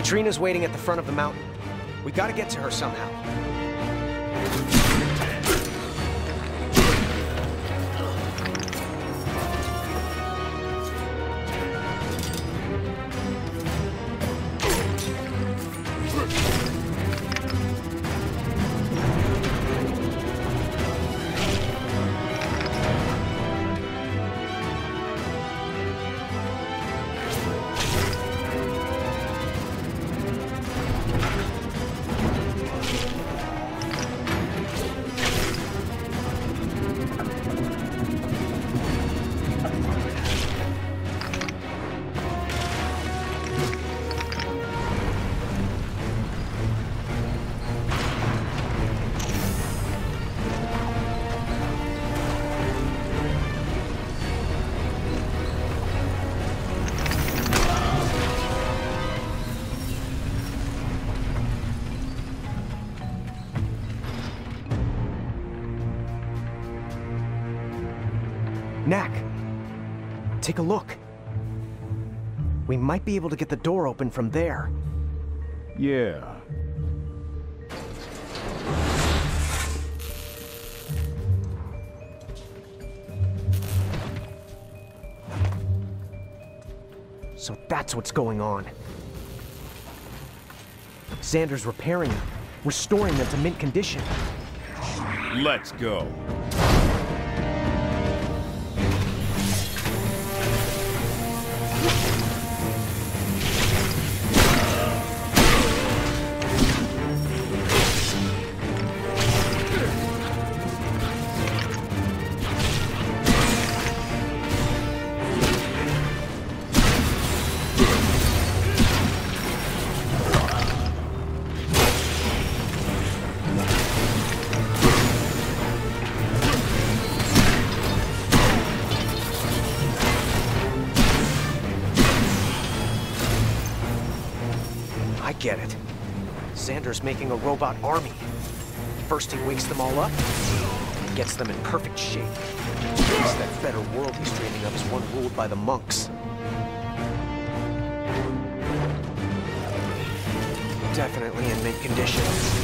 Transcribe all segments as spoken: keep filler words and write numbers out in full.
Katrina's waiting at the front of the mountain. We gotta get to her somehow. Knack, take a look. We might be able to get the door open from there. Yeah. So that's what's going on. Xander's repairing them, restoring them to mint condition. Let's go. I get it. Xander's making a robot army. First he wakes them all up, gets them in perfect shape. Guess that better world he's dreaming of is one ruled by the monks. Definitely in mint condition.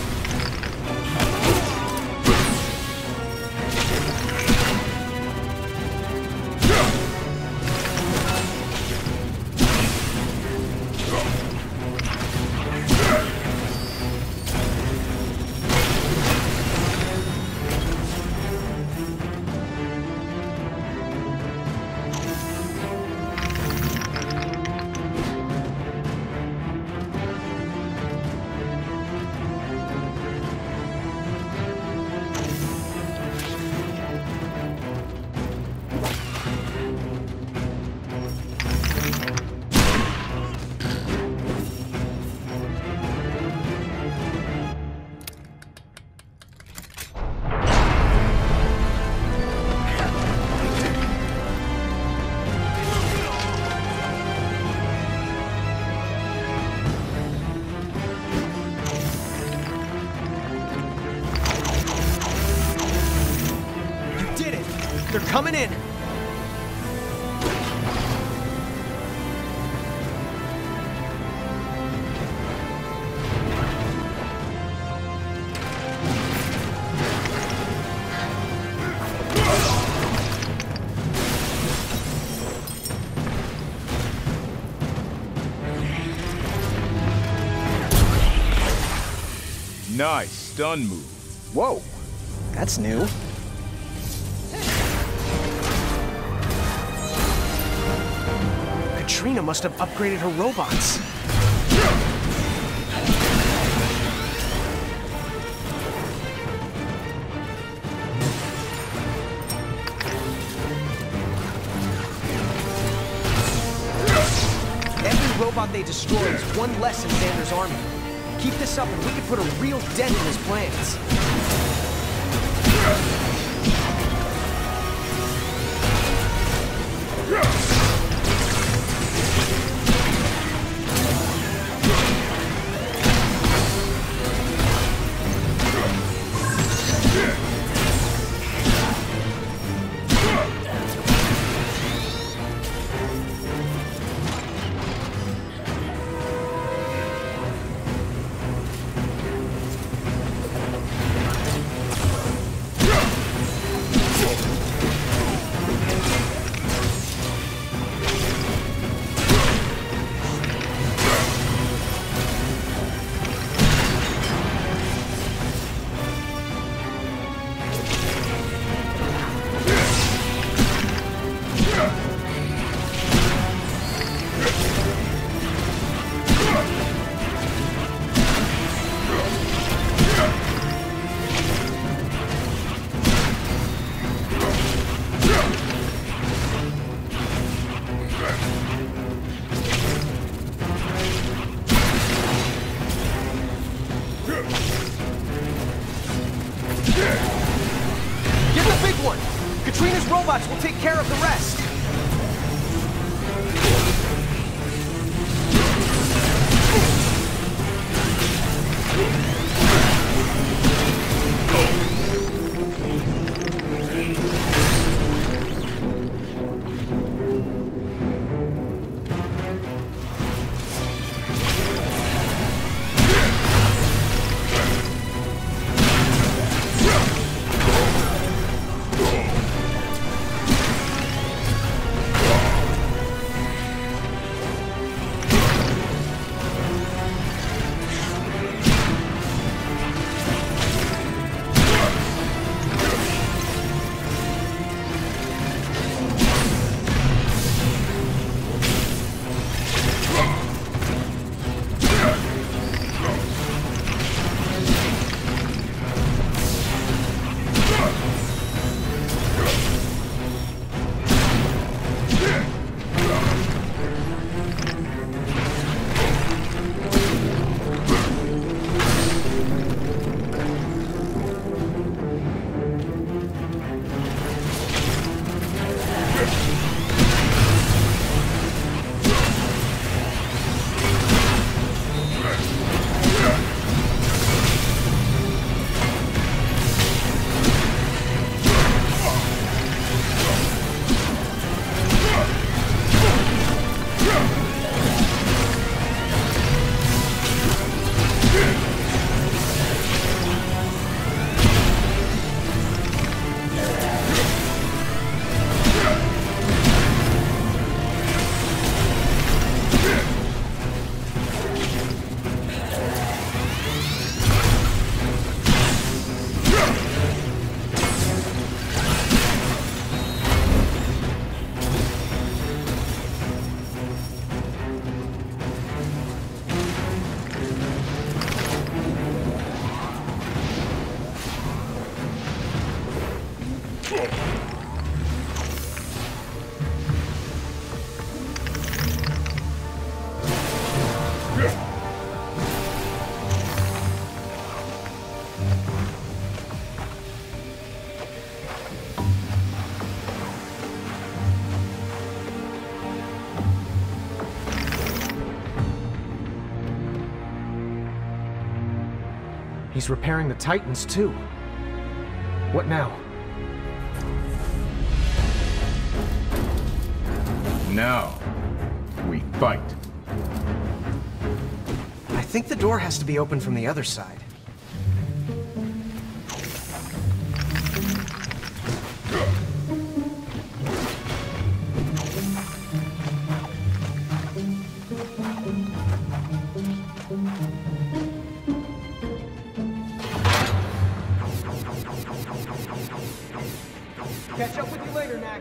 They're coming in! Nice stun move. Whoa, that's new. Katrina must have upgraded her robots. Every robot they destroy is one less in Xander's army. Keep this up and we can put a real dent in his plans. Get the big one! Katrina's robots will take care of the rest! He's repairing the Titans, too. What now? Now, we fight. I think the door has to be open from the other side. Catch up with you later, Knack.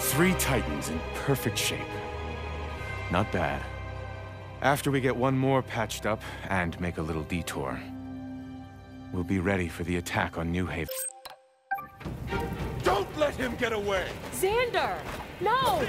Three Titans in perfect shape. Not bad. After we get one more patched up and make a little detour, we'll be ready for the attack on New Haven. Don't let him get away! Xander! No!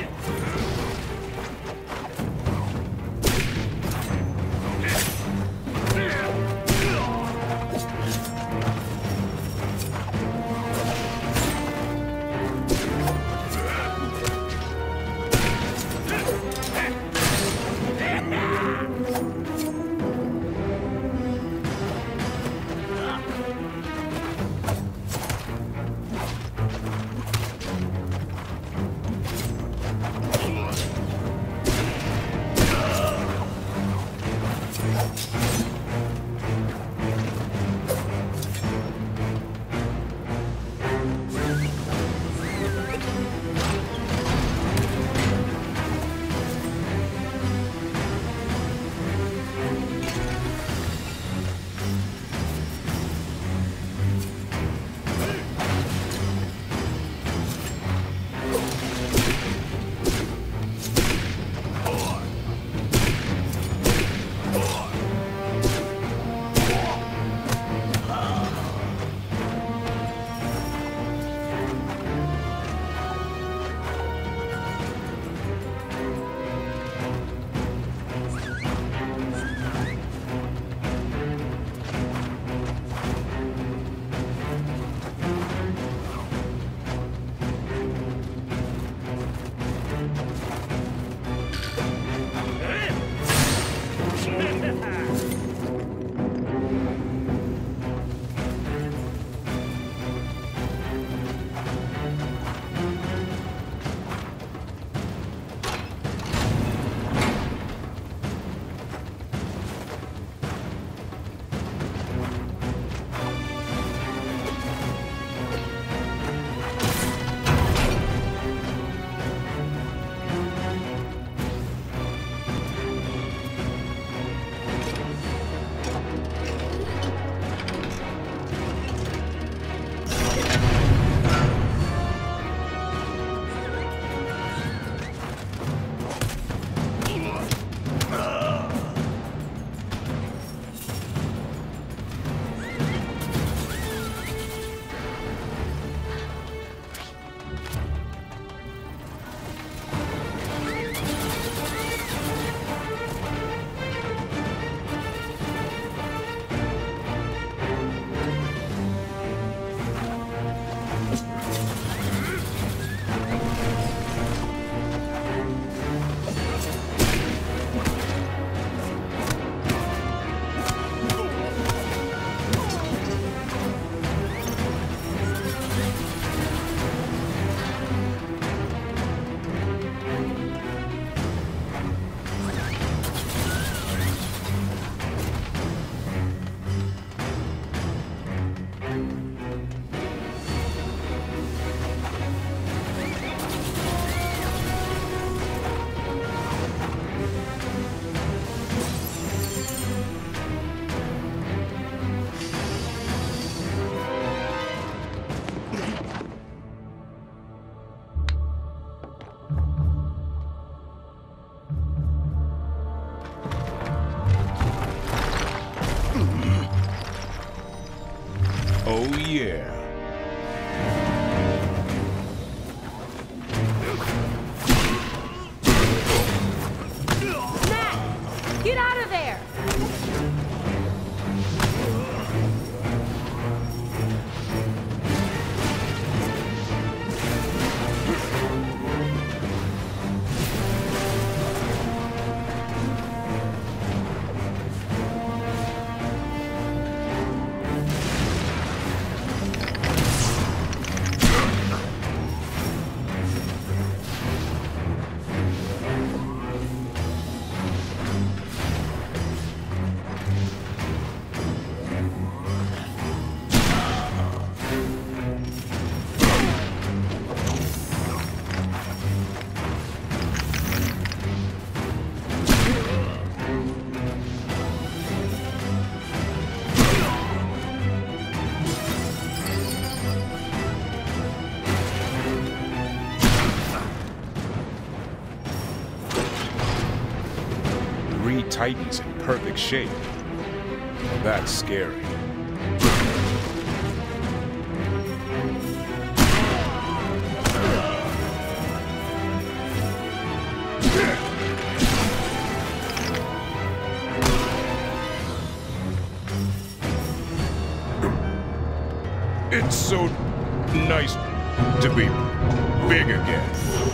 Oh yeah. Matt! Get out of there! Titan's in perfect shape. That's scary. It's so nice to be big again.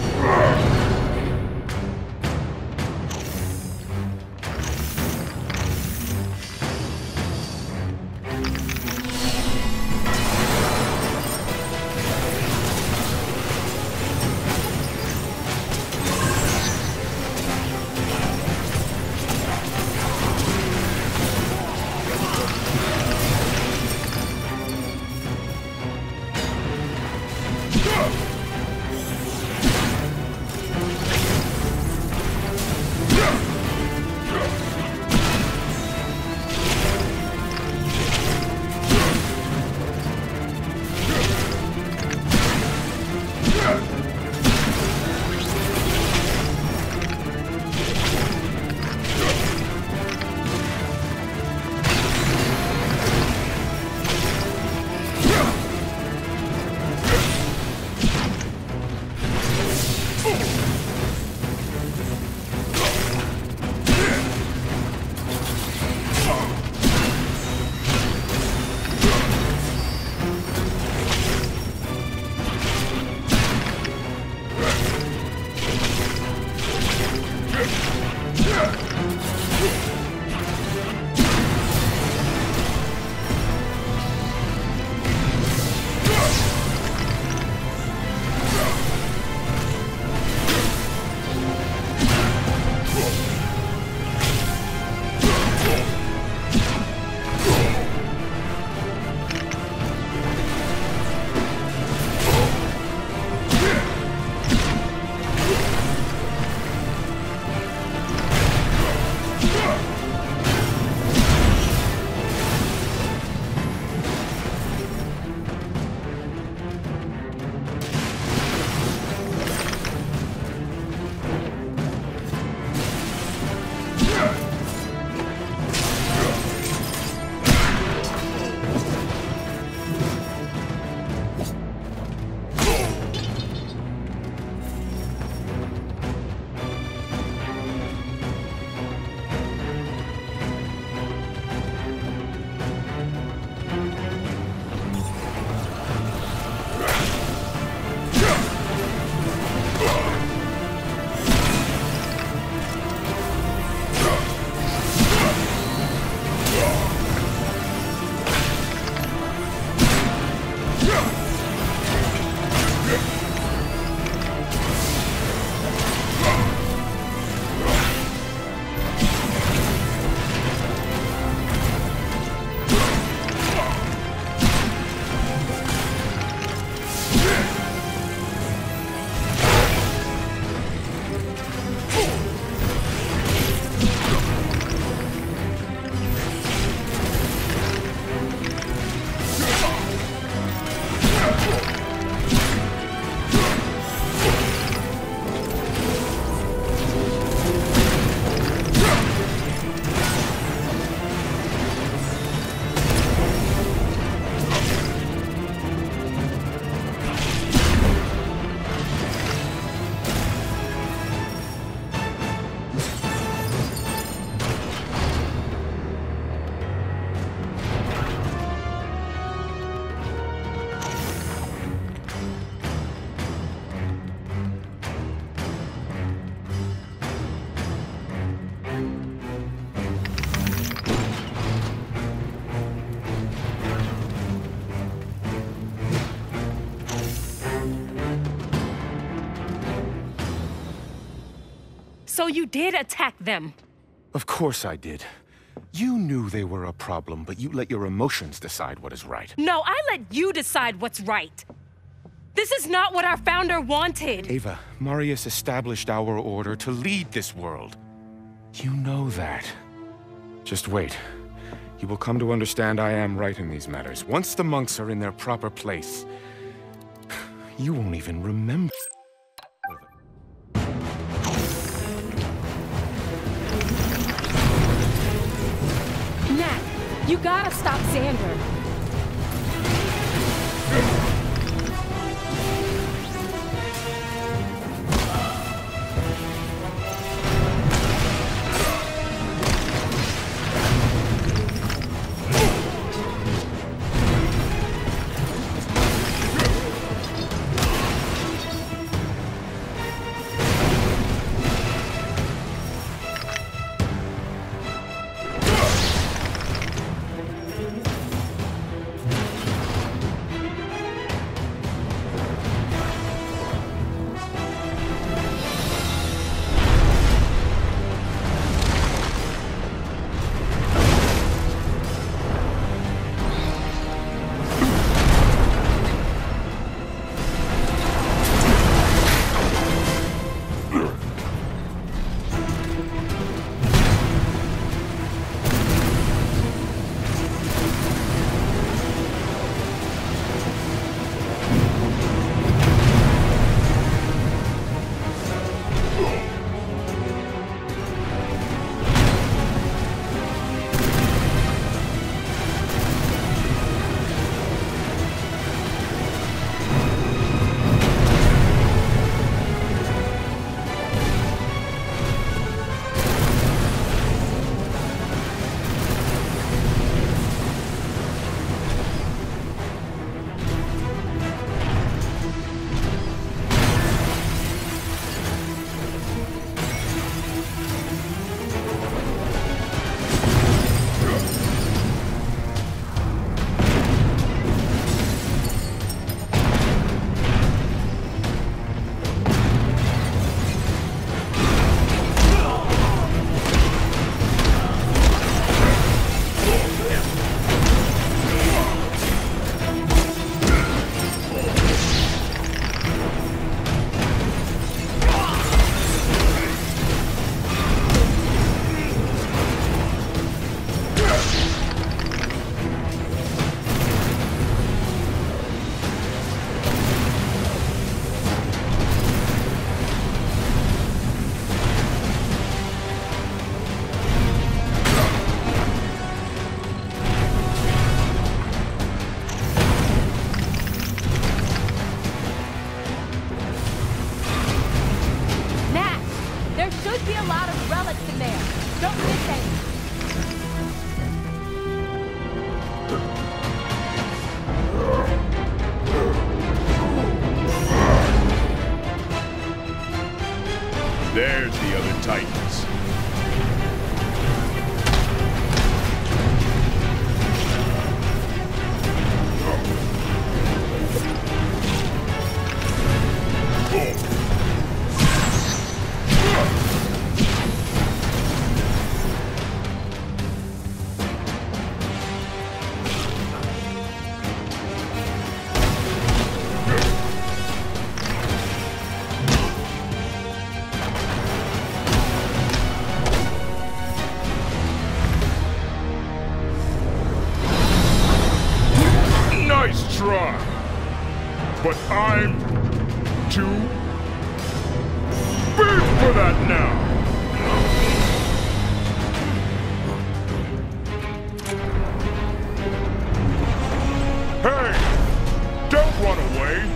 So you did attack them? Of course I did. You knew they were a problem, but you let your emotions decide what is right. No, I let you decide what's right. This is not what our founder wanted. Ava, Marius established our order to lead this world. You know that. Just wait. You will come to understand I am right in these matters. Once the monks are in their proper place, you won't even remember. You gotta stop Xander. There's the other Titans. Nice try, but I'm too big for that now. Hey, don't run away.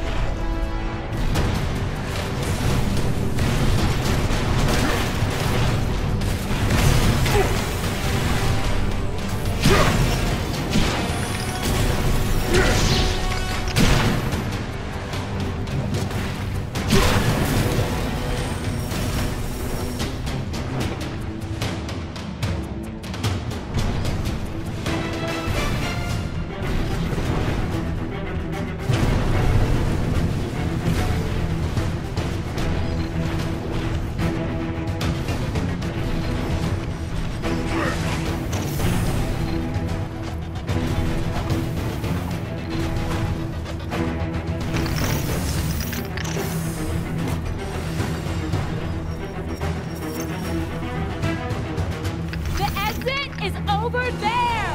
Is over there!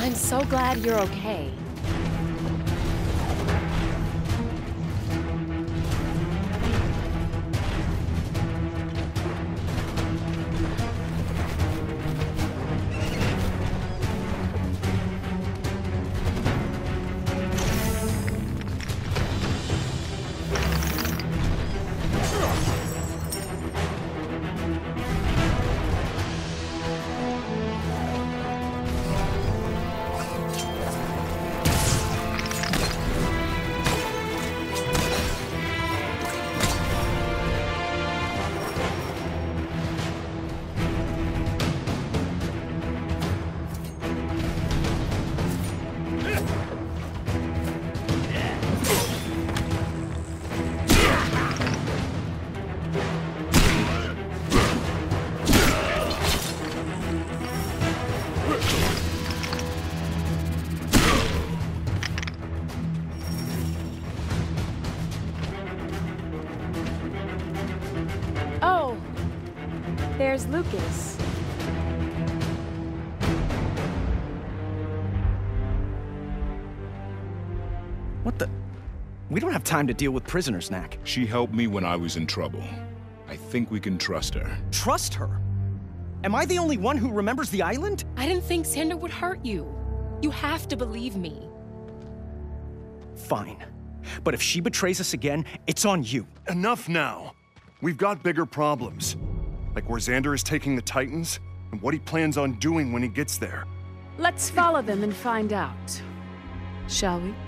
I'm so glad you're okay. There's Lucas. What the? We don't have time to deal with prisoners, Knack. She helped me when I was in trouble. I think we can trust her. Trust her? Am I the only one who remembers the island? I didn't think Sander would hurt you. You have to believe me. Fine. But if she betrays us again, it's on you. Enough now. We've got bigger problems. Like where Xander is taking the Titans, and what he plans on doing when he gets there. Let's follow them and find out. Shall we?